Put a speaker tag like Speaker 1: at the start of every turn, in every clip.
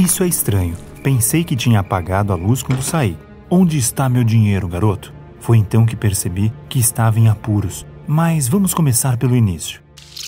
Speaker 1: Isso é estranho. Pensei que tinha apagado a luz quando saí. Onde está meu dinheiro, garoto? Foi então que percebi que estava em apuros. Mas vamos começar pelo início.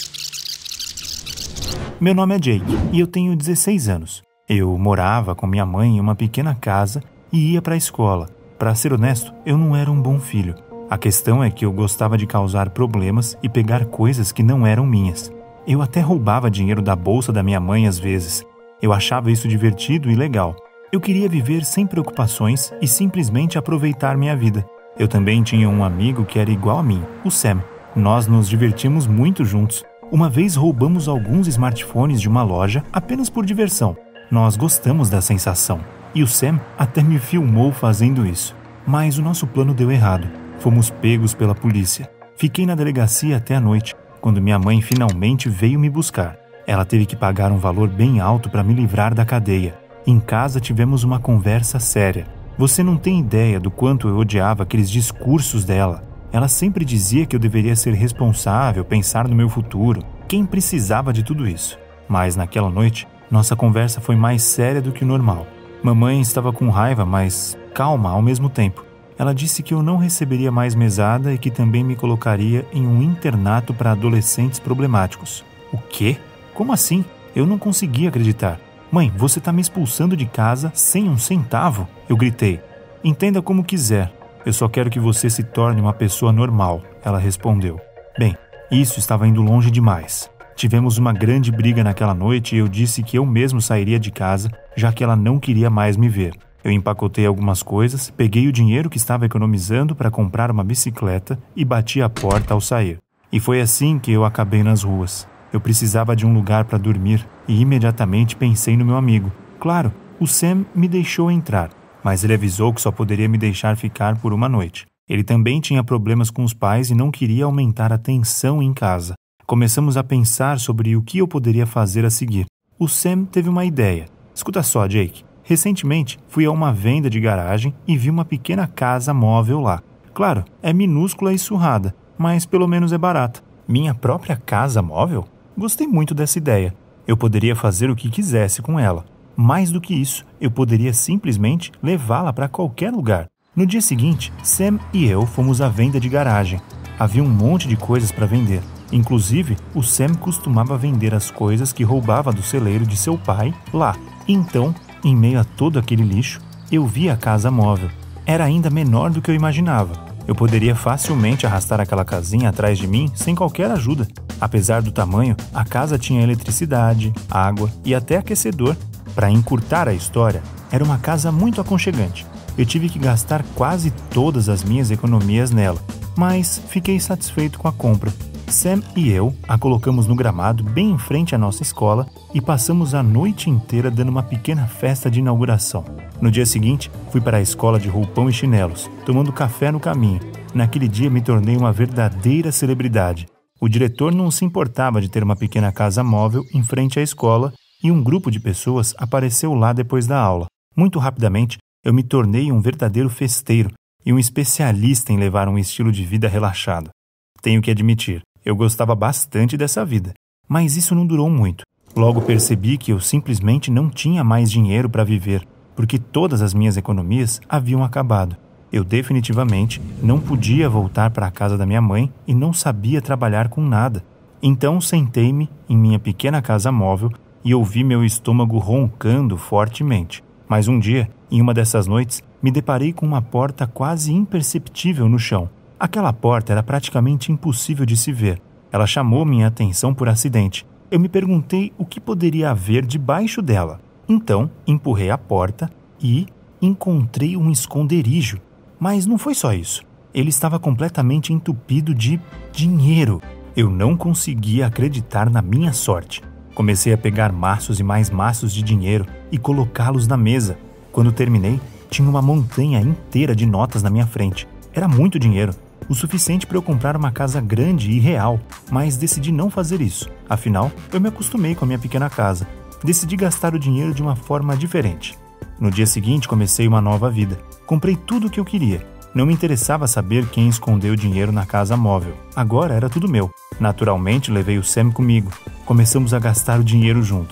Speaker 1: Meu nome é Jake e eu tenho 16 anos. Eu morava com minha mãe em uma pequena casa e ia para a escola. Para ser honesto, eu não era um bom filho. A questão é que eu gostava de causar problemas e pegar coisas que não eram minhas. Eu até roubava dinheiro da bolsa da minha mãe às vezes. Eu achava isso divertido e legal. Eu queria viver sem preocupações e simplesmente aproveitar minha vida. Eu também tinha um amigo que era igual a mim, o Sam. Nós nos divertimos muito juntos. Uma vez roubamos alguns smartphones de uma loja apenas por diversão. Nós gostamos da sensação. E o Sam até me filmou fazendo isso. Mas o nosso plano deu errado. Fomos pegos pela polícia. Fiquei na delegacia até a noite, quando minha mãe finalmente veio me buscar. Ela teve que pagar um valor bem alto para me livrar da cadeia. Em casa tivemos uma conversa séria. Você não tem ideia do quanto eu odiava aqueles discursos dela. Ela sempre dizia que eu deveria ser responsável, pensar no meu futuro. Quem precisava de tudo isso? Mas naquela noite, nossa conversa foi mais séria do que o normal. Mamãe estava com raiva, mas calma ao mesmo tempo. Ela disse que eu não receberia mais mesada e que também me colocaria em um internato para adolescentes problemáticos. O quê? Como assim? Eu não conseguia acreditar. Mãe, você está me expulsando de casa sem um centavo? Eu gritei. Entenda como quiser. Eu só quero que você se torne uma pessoa normal, ela respondeu. Bem, isso estava indo longe demais. Tivemos uma grande briga naquela noite e eu disse que eu mesmo sairia de casa, já que ela não queria mais me ver. Eu empacotei algumas coisas, peguei o dinheiro que estava economizando para comprar uma bicicleta e bati a porta ao sair. E foi assim que eu acabei nas ruas. Eu precisava de um lugar para dormir e imediatamente pensei no meu amigo. Claro, o Sam me deixou entrar, mas ele avisou que só poderia me deixar ficar por uma noite. Ele também tinha problemas com os pais e não queria aumentar a tensão em casa. Começamos a pensar sobre o que eu poderia fazer a seguir. O Sam teve uma ideia. Escuta só, Jake. Recentemente, fui a uma venda de garagem e vi uma pequena casa móvel lá. Claro, é minúscula e surrada, mas pelo menos é barata. Minha própria casa móvel? Gostei muito dessa ideia. Eu poderia fazer o que quisesse com ela. Mais do que isso, eu poderia simplesmente levá-la para qualquer lugar. No dia seguinte, Sam e eu fomos à venda de garagem. Havia um monte de coisas para vender. Inclusive, o Sam costumava vender as coisas que roubava do celeiro de seu pai lá. Então, em meio a todo aquele lixo, eu vi a casa móvel. Era ainda menor do que eu imaginava. Eu poderia facilmente arrastar aquela casinha atrás de mim sem qualquer ajuda. Apesar do tamanho, a casa tinha eletricidade, água e até aquecedor. Para encurtar a história, era uma casa muito aconchegante. Eu tive que gastar quase todas as minhas economias nela, mas fiquei satisfeito com a compra. Sam e eu a colocamos no gramado bem em frente à nossa escola e passamos a noite inteira dando uma pequena festa de inauguração. No dia seguinte, fui para a escola de roupão e chinelos, tomando café no caminho. Naquele dia me tornei uma verdadeira celebridade. O diretor não se importava de ter uma pequena casa móvel em frente à escola e um grupo de pessoas apareceu lá depois da aula. Muito rapidamente, eu me tornei um verdadeiro festeiro e um especialista em levar um estilo de vida relaxado. Tenho que admitir, eu gostava bastante dessa vida, mas isso não durou muito. Logo percebi que eu simplesmente não tinha mais dinheiro para viver, porque todas as minhas economias haviam acabado. Eu definitivamente não podia voltar para a casa da minha mãe e não sabia trabalhar com nada. Então sentei-me em minha pequena casa móvel e ouvi meu estômago roncando fortemente. Mas um dia, em uma dessas noites, me deparei com uma porta quase imperceptível no chão. Aquela porta era praticamente impossível de se ver. Ela chamou minha atenção por acidente. Eu me perguntei o que poderia haver debaixo dela. Então, empurrei a porta e encontrei um esconderijo. Mas não foi só isso. Ele estava completamente entupido de dinheiro. Eu não conseguia acreditar na minha sorte. Comecei a pegar maços e mais maços de dinheiro e colocá-los na mesa. Quando terminei, tinha uma montanha inteira de notas na minha frente. Era muito dinheiro, o suficiente para eu comprar uma casa grande e real, mas decidi não fazer isso. Afinal, eu me acostumei com a minha pequena casa. Decidi gastar o dinheiro de uma forma diferente. No dia seguinte, comecei uma nova vida. Comprei tudo o que eu queria. Não me interessava saber quem escondeu o dinheiro na casa móvel. Agora era tudo meu. Naturalmente, levei o Sam comigo. Começamos a gastar o dinheiro juntos.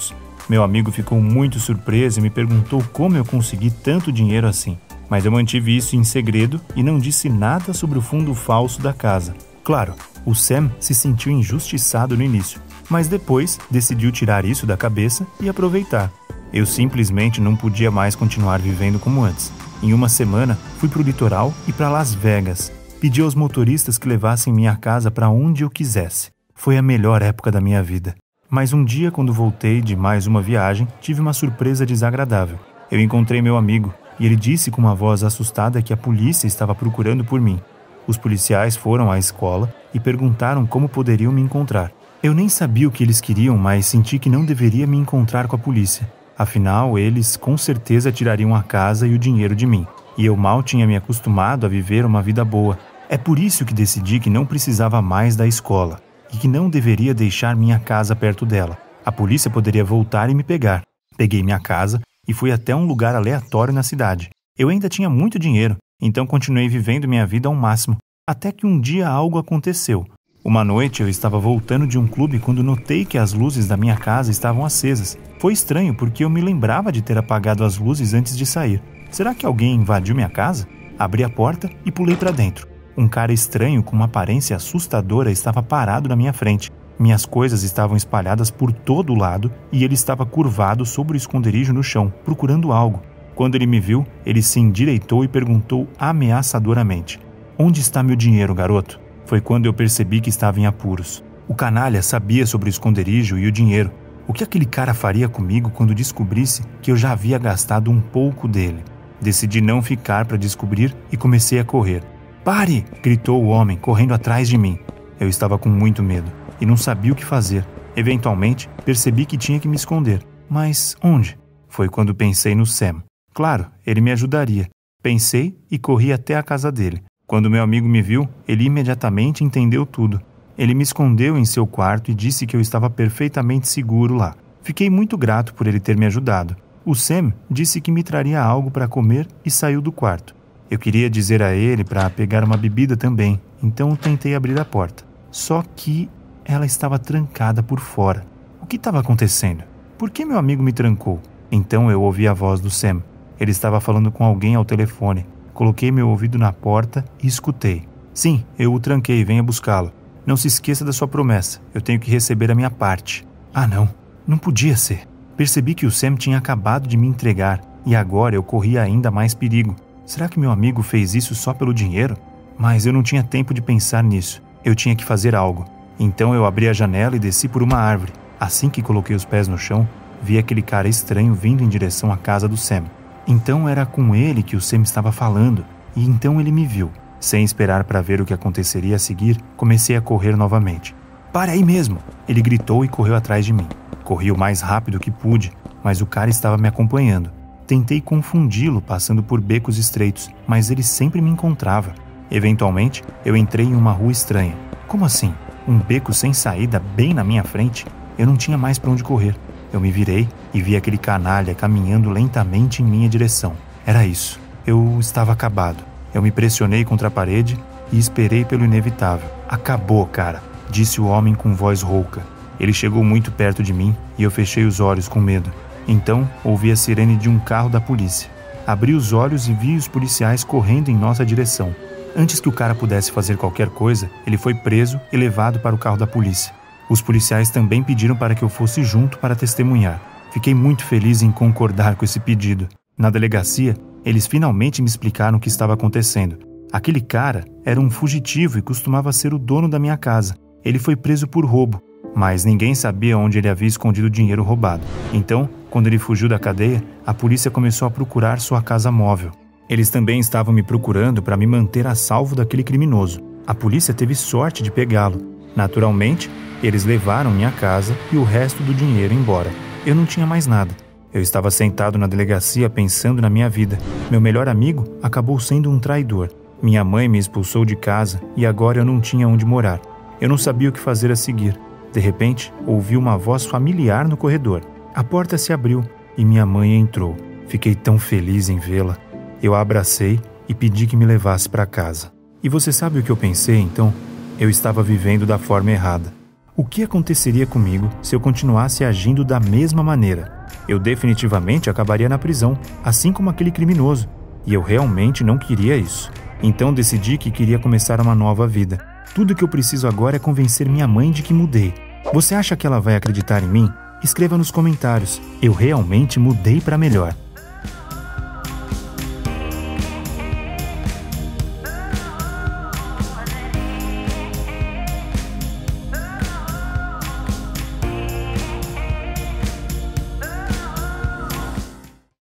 Speaker 1: Meu amigo ficou muito surpreso e me perguntou como eu consegui tanto dinheiro assim. Mas eu mantive isso em segredo e não disse nada sobre o fundo falso da casa. Claro, o Sam se sentiu injustiçado no início, mas depois decidiu tirar isso da cabeça e aproveitar. Eu simplesmente não podia mais continuar vivendo como antes. Em uma semana, fui para o litoral e para Las Vegas. Pedi aos motoristas que levassem minha casa para onde eu quisesse. Foi a melhor época da minha vida. Mas um dia, quando voltei de mais uma viagem, tive uma surpresa desagradável. Eu encontrei meu amigo e ele disse com uma voz assustada que a polícia estava procurando por mim. Os policiais foram à escola e perguntaram como poderiam me encontrar. Eu nem sabia o que eles queriam, mas senti que não deveria me encontrar com a polícia. Afinal, eles com certeza tirariam a casa e o dinheiro de mim. E eu mal tinha me acostumado a viver uma vida boa. É por isso que decidi que não precisava mais da escola e que não deveria deixar minha casa perto dela. A polícia poderia voltar e me pegar. Peguei minha casa e fui até um lugar aleatório na cidade. Eu ainda tinha muito dinheiro, então continuei vivendo minha vida ao máximo, até que um dia algo aconteceu. Uma noite eu estava voltando de um clube quando notei que as luzes da minha casa estavam acesas. Foi estranho porque eu me lembrava de ter apagado as luzes antes de sair. Será que alguém invadiu minha casa? Abri a porta e pulei para dentro. Um cara estranho com uma aparência assustadora estava parado na minha frente. Minhas coisas estavam espalhadas por todo o lado e ele estava curvado sobre o esconderijo no chão, procurando algo. Quando ele me viu, ele se endireitou e perguntou ameaçadoramente: "Onde está meu dinheiro, garoto?" Foi quando eu percebi que estava em apuros. O canalha sabia sobre o esconderijo e o dinheiro. O que aquele cara faria comigo quando descobrisse que eu já havia gastado um pouco dele? Decidi não ficar para descobrir e comecei a correr. "Pare!" gritou o homem, correndo atrás de mim. Eu estava com muito medo e não sabia o que fazer. Eventualmente, percebi que tinha que me esconder. Mas onde? Foi quando pensei no Sam. Claro, ele me ajudaria. Pensei e corri até a casa dele. Quando meu amigo me viu, ele imediatamente entendeu tudo. Ele me escondeu em seu quarto e disse que eu estava perfeitamente seguro lá. Fiquei muito grato por ele ter me ajudado. O Sam disse que me traria algo para comer e saiu do quarto. Eu queria dizer a ele para pegar uma bebida também, então tentei abrir a porta. Só que ela estava trancada por fora. O que estava acontecendo? Por que meu amigo me trancou? Então eu ouvi a voz do Sam. Ele estava falando com alguém ao telefone. Coloquei meu ouvido na porta e escutei. "Sim, eu o tranquei, venha buscá-lo. Não se esqueça da sua promessa, eu tenho que receber a minha parte." Ah não podia ser. Percebi que o Sam tinha acabado de me entregar e agora eu corria ainda mais perigo. Será que meu amigo fez isso só pelo dinheiro? Mas eu não tinha tempo de pensar nisso. Eu tinha que fazer algo. Então eu abri a janela e desci por uma árvore. Assim que coloquei os pés no chão, vi aquele cara estranho vindo em direção à casa do Sam. Então era com ele que o Sam estava falando, e então ele me viu. Sem esperar para ver o que aconteceria a seguir, comecei a correr novamente. "Pare aí mesmo!" Ele gritou e correu atrás de mim. Corri o mais rápido que pude, mas o cara estava me acompanhando. Tentei confundi-lo passando por becos estreitos, mas ele sempre me encontrava. Eventualmente, eu entrei em uma rua estranha. Como assim? Um beco sem saída bem na minha frente? Eu não tinha mais para onde correr. Eu me virei e vi aquele canalha caminhando lentamente em minha direção. Era isso. Eu estava acabado. Eu me pressionei contra a parede e esperei pelo inevitável. "Acabou, cara", disse o homem com voz rouca. Ele chegou muito perto de mim e eu fechei os olhos com medo. Então, ouvi a sirene de um carro da polícia. Abri os olhos e vi os policiais correndo em nossa direção. Antes que o cara pudesse fazer qualquer coisa, ele foi preso e levado para o carro da polícia. Os policiais também pediram para que eu fosse junto para testemunhar. Fiquei muito feliz em concordar com esse pedido. Na delegacia, eles finalmente me explicaram o que estava acontecendo. Aquele cara era um fugitivo e costumava ser o dono da minha casa. Ele foi preso por roubo, mas ninguém sabia onde ele havia escondido o dinheiro roubado. Então, quando ele fugiu da cadeia, a polícia começou a procurar sua casa móvel. Eles também estavam me procurando para me manter a salvo daquele criminoso. A polícia teve sorte de pegá-lo. Naturalmente, eles levaram minha casa e o resto do dinheiro embora. Eu não tinha mais nada. Eu estava sentado na delegacia pensando na minha vida. Meu melhor amigo acabou sendo um traidor. Minha mãe me expulsou de casa e agora eu não tinha onde morar. Eu não sabia o que fazer a seguir. De repente, ouvi uma voz familiar no corredor. A porta se abriu e minha mãe entrou. Fiquei tão feliz em vê-la. Eu a abracei e pedi que me levasse para casa. E você sabe o que eu pensei, então? Eu estava vivendo da forma errada. O que aconteceria comigo se eu continuasse agindo da mesma maneira? Eu definitivamente acabaria na prisão, assim como aquele criminoso. E eu realmente não queria isso. Então decidi que queria começar uma nova vida. Tudo que eu preciso agora é convencer minha mãe de que mudei. Você acha que ela vai acreditar em mim? Escreva nos comentários. Eu realmente mudei para melhor.